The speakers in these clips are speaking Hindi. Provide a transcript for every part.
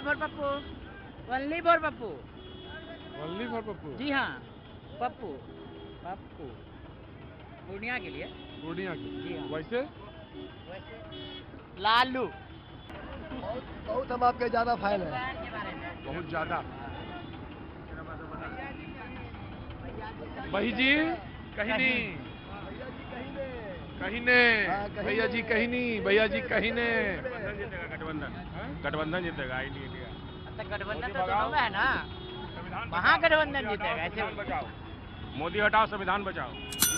For Pappu, only for Pappu, only for Pappu. जी हाँ, पप्पू पप्पू पूर्णिया के लिए। पूर्णिया के जी हाँ। वैसे लालू बहुत बहुत हम आपके ज्यादा फैन हैं। बहुत ज्यादा। भाई जी कहीं नहीं, कहीं नहीं भैया जी, कहीं नहीं भैया जी, कहीं नहीं। गठबंधन जीतेगा इंडिया। गठबंधन तो दोनों में है ना, महागठबंधन जीतेगा ऐसे। मोदी हटाओ, संविधान बचाओ।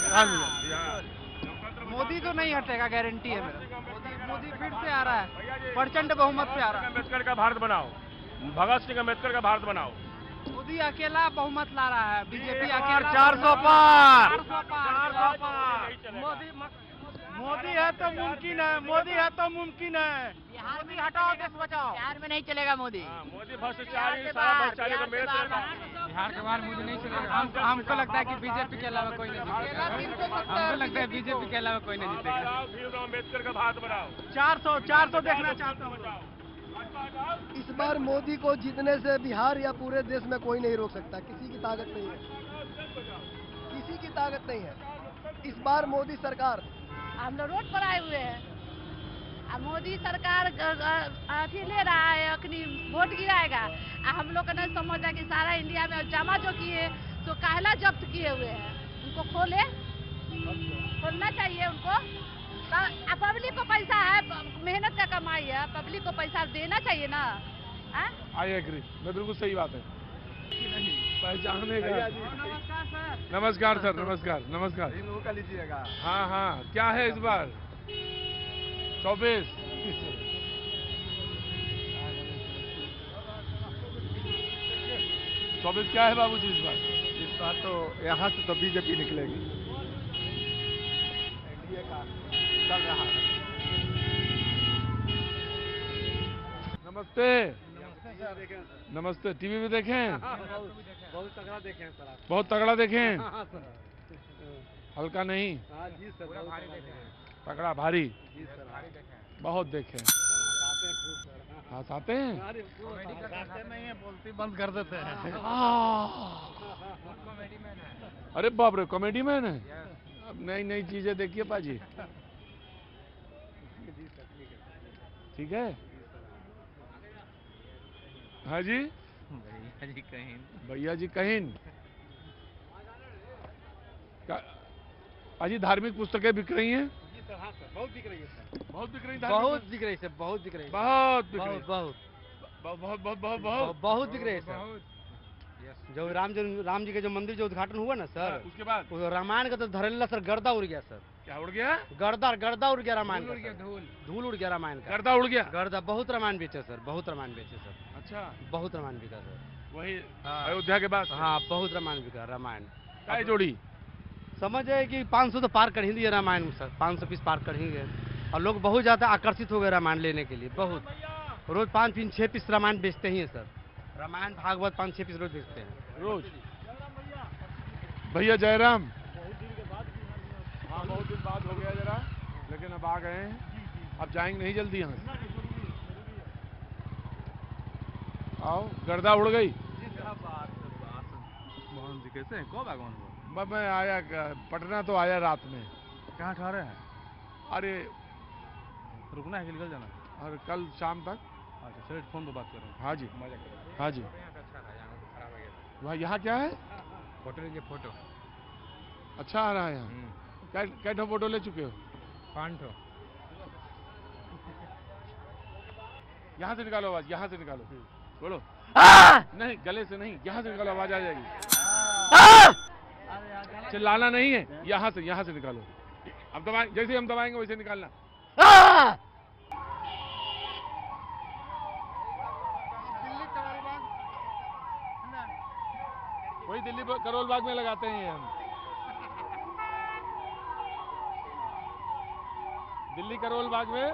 मोदी तो नहीं हटेगा, गारंटी है मेरा। मोदी फिर से आ रहा है, प्रचंड बहुमत से आ रहा है। अम्बेडकर का भारत बनाओ, भगत सिंह अम्बेडकर का भारत बनाओ। मोदी अकेला बहुमत ला रहा है, बीजेपी अकेला 400 पार। मोदी है तो मुमकिन है, मोदी है तो मुमकिन है। मोदी हटाओ, देश बचाओ। बिहार में नहीं चलेगा मोदी। मोदी भ्रष्टाचारी, सारा भ्रष्टाचारी का मेरे बिहार के बाहर मोदी नहीं चलेगा। हमको लगता है कि बीजेपी के अलावा कोई नहीं जीतेगा। हमको लगता है बीजेपी के अलावा कोई नहीं जीतेगा। अम्बेडकर का भारत बनाओ। 400 देखना चाहता हूँ। इस बार मोदी को जीतने से बिहार या पूरे देश में कोई नहीं रोक सकता। किसी की ताकत नहीं है, किसी की ताकत नहीं है। इस बार मोदी सरकार। हम लोग रोड पर आए हुए हैं। अब मोदी सरकार अथी ले रहा है, अखनी वोट गिराएगा। हम लोग का नहीं समझ है कि सारा इंडिया में जमा जो किए तो काहला जब्त किए हुए हैं, उनको खोलना चाहिए उनको। पब्लिक को पैसा है, मेहनत का कमाई है, पब्लिक को पैसा देना चाहिए ना। आई एग्री, मैं बिल्कुल सही बात है। पहचानने का। नमस्कार सर, नमस्कार नमस्कार। का लीजिएगा। हाँ हाँ, क्या है इस बार 24? क्या है बाबूजी इस बार? इस बार तो यहाँ से तो बीजेपी निकलेगी। एनडीए का चल रहा है। नमस्ते। नमस्ते। टीवी में देखें? बहुत तगड़ा देखे हैं सर आप। बहुत तगड़ा देखें? हाँ सर। हल्का नहीं? हाँ जी सर, बहुत भारी देखे हैं। तगड़ा भारी? जी सर, भारी देखे हैं। बहुत देखे हैं। हंसाते हैं? हंसाते नहीं है, बोलती बंद कर देते हैं। कॉमेडी मैन है। अरे बाप रे, कॉमेडी मैन है। अब नई नई चीजें देखिए पाजी। ठीक है। हाँ जी, भैया जी कहीं पाजी धार्मिक पुस्तकें बिक रही हैं? जी सर, हाँ सर, बहुत बिक रही है सर। बहुत बिक रही है। बहुत बिक रही है सर, बहुत बिक रही है। बहुत बिक रही है। बहुत बहुत बहुत बहुत बहुत बहुत बिक रही है सर। जो राम जी के जो मंदिर जो उद्घाटन हुआ ना सर, उसके बाद रामायण का तो धरेला सर गर्दा उड़ गया सर। क्या उड़ गया? गर्दा उड़ गया रामायण का। धूल उड़ गया रामायण का। गर्दा उड़ गया। गर्दा बहुत रामायण बेचे सर, बहुत रामायण बेचे सर। अच्छा, बहुत रामायण बिका सर। वही अयोध्या के बाद? हाँ, बहुत रामायण बिका। रामायण काय जोड़ी समझे कि 500 तो पार कर ही दिए रामायण में सर। 500 पीस पार कर ही गए और लोग बहुत ज्यादा आकर्षित हो गए रामायण लेने के लिए। बहुत रोज 5-6 पीस रामायण बेचते ही है सर। रामायण भागवत 5-6 पीस रोज बेचते हैं रोज। भैया जयराम, हाँ बहुत दिन बाद हो गया जरा, लेकिन अब आ गए हैं। अब जाएंगे नहीं जल्दी यहाँ से? आओ, गर्दा उड़ गई। मोहन जी कैसे हैं? कब आगमन हुआ? मैं आया पटना, तो आया रात में। कहाँ ठहरे हैं? अरे रुकना है कि निकल जाना? और कल शाम तक। अच्छा चलिए, फोन पर बात कर रहे हैं। हाँ जी, मजा करें। हाँ जी। वहाँ यहाँ क्या है? फोटो लीजिए, फोटो। अच्छा आ रहा है यहाँ। कै फोटो ले चुके हो? 5 ठो। यहाँ से निकालो आवाज, यहाँ से निकालो। बोलो। नहीं, गले से नहीं, यहाँ से निकालो, आवाज आ जाएगी। चिल्लाना नहीं है, यहाँ से निकालो। अब दबाएं, जैसे हम दबाएंगे वैसे निकालना। वही दिल्ली करोल बाग में लगाते हैं हम। दिल्ली करोल बाग में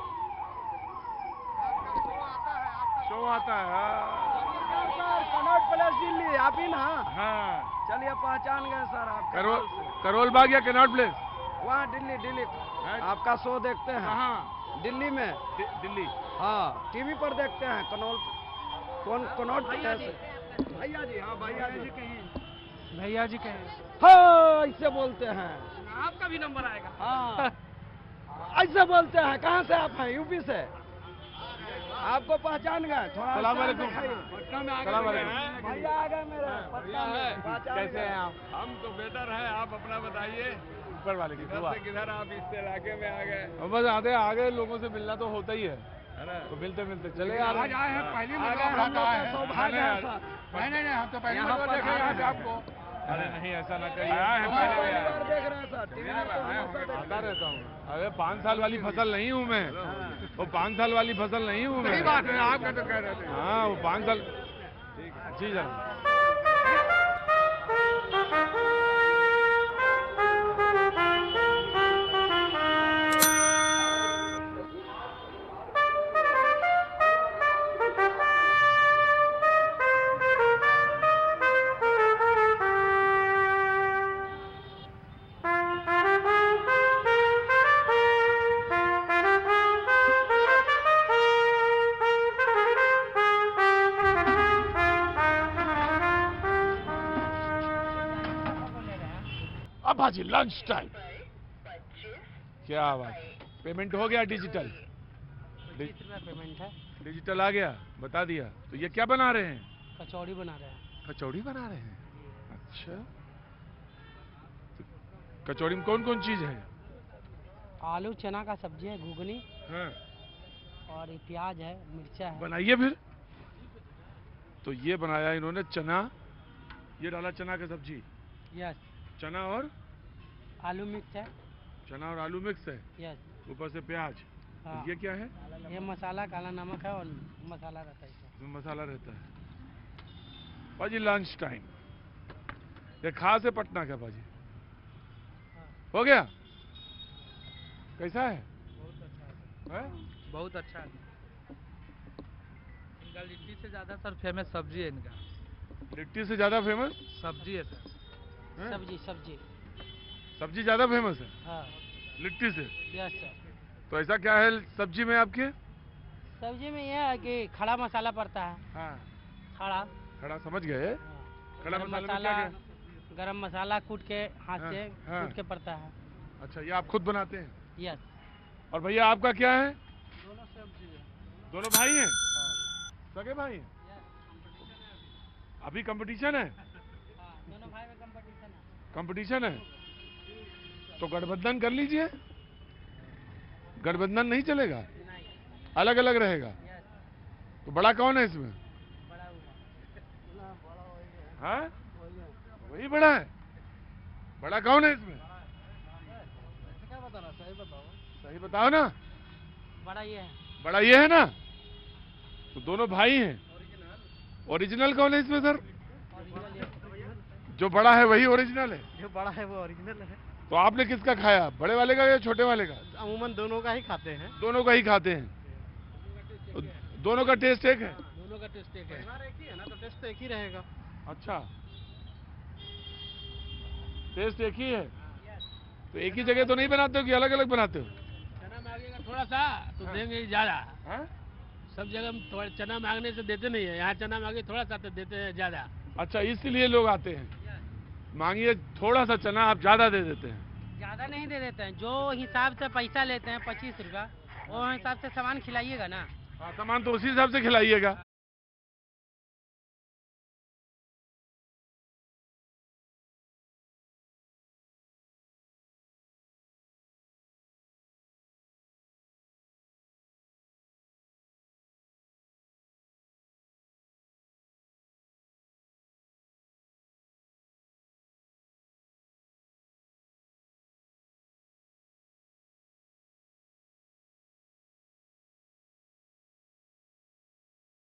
शो आता है। कनॉट प्लेस दिल्ली, आप ही ना? हाँ, चलिए, पहचान गए सर आप। करोल बाग या कनॉट प्लेस? वहाँ दिल्ली आपका शो देखते हैं। कहाँ? दिल्ली में। दिल्ली? हाँ, टीवी पर देखते हैं। कौन कनौट भैया जी, हाँ भैया जी भैया जी कहें हाँ ऐसे बोलते हैं। आपका भी नंबर आएगा। हाँ ऐसे बोलते हैं। कहाँ से आप हैं? यूपी से। आपको पहचान गए? थोड़ा सलाम वालेकुम। पटना में आ सलाम गए वालेकुम। भैया, आ गए मेरे पटना में। पहचान कैसे गए। हैं आप? हम तो बेटर है, आप अपना बताइए। ऊपर वाले की दुआ। किधर आप इस इलाके में आ गए? और बस आ गए, लोगों से मिलना तो होता ही है ना? तो मिलते मिलते चले आ रहे हैं। पहली मुलाकात सौभाग्य है सर। नहीं हम तो पहली यहाँ बार पर देख रहे हैं आपको। अरे नहीं ऐसा ना कहिए। आया है पहले भी आया। बार देख रहे हैं सर। टीवी में तो हमेशा देख आता रहता हूँ। अरे 5 साल वाली फसल नहीं हूँ मैं। वो 5 साल वाली फसल नहीं हूँ मैं। सही बात है, आपका तो कह रहे थे। हाँ वो 5 साल। जी जरा। अब हाजी लंच टाइम। क्या बात, पेमेंट हो गया डिजिटल? 20 रुपया पेमेंट है। डिजिटल आ गया, बता दिया। तो ये क्या बना रहे हैं? कचौड़ी बना रहे हैं। कचौड़ी बना रहे हैं। अच्छा, तो कचौड़ी में कौन कौन चीज है? आलू चना का सब्जी है, घुगनी हाँ। और ये प्याज है, मिर्चा है। बनाइए फिर। तो ये बनाया इन्होंने चना, ये डाला चना का सब्जी, यस। चना और आलू मिक्स है। चना और आलू मिक्स है, यस। ऊपर से प्याज। हाँ। ये क्या है? ये मसाला काला नमक है और मसाला रहता है इसमें। इसमें मसाला रहता है। पाजी लंच टाइम, ये खास है पटना का पाजी। हो गया? कैसा है? बहुत अच्छा है। इनका लिट्टी से ज्यादा सर फेमस सब्जी है इनका। लिट्टी से ज्यादा फेमस सब्जी है सर। है? सब्जी सब्जी। सब्जी ज्यादा फेमस है हाँ। लिट्टी से। Yes sir. तो ऐसा क्या है सब्जी में आपके? सब्जी में यह है कि खड़ा मसाला पड़ता है। हाँ। खड़ा। खड़ा समझ गए। खड़ा गरम मसाला में मसाला, क्या क्या? गरम मसाला कूट के हाथ हाँ, से हाँ। कूट के पड़ता है। अच्छा, ये आप खुद बनाते हैं? यस। और भैया आपका क्या है? दोनों सब्जी है। दोनों भाई हैं? सगे भाई हैं? अभी कंपटीशन है? दोनों भाई में कंपटीशन है। कंपटीशन है तो गठबंधन कर लीजिए। गठबंधन नहीं चलेगा, नहीं। अलग अलग रहेगा। यस। तो बड़ा कौन है इसमें? बड़ा हुआ। हाँ, वही बड़ा है। बड़ा कौन है इसमें? क्या बताना, सही बताओ। सही बताओ ना। बड़ा ये है। बड़ा ये है ना? तो दोनों भाई हैं। ओरिजिनल कौन है इसमें सर? ओरिजिनल ये। जो बड़ा है वही ओरिजिनल है। जो बड़ा है वो ओरिजिनल है। तो आपने किसका खाया, बड़े वाले का या छोटे वाले का? अमूमन दोनों का ही खाते हैं। दोनों का ही खाते हैं। तो दोनों का टेस्ट एक है? दोनों का टेस्ट एक है। एक ही है ना, तो टेस्ट तो एक ही रहेगा। अच्छा, टेस्ट एक ही है। तो एक ही जगह तो नहीं बनाते हो कि अलग अलग बनाते हो? चना मांगेगा थोड़ा सा तो देंगे ज्यादा। हाँ? सब जगह हम थोड़ा चना मांगने से देते नहीं है, यहाँ चना मांगे थोड़ा सा तो देते हैं ज्यादा। अच्छा, इसलिए लोग आते हैं। मांगिए थोड़ा सा चना, आप ज्यादा दे देते हैं। ज्यादा नहीं दे देते हैं, जो हिसाब से पैसा लेते हैं 25 रुपया, वो हिसाब से सामान खिलाइएगा ना। हाँ, सामान तो उसी हिसाब से खिलाइएगा।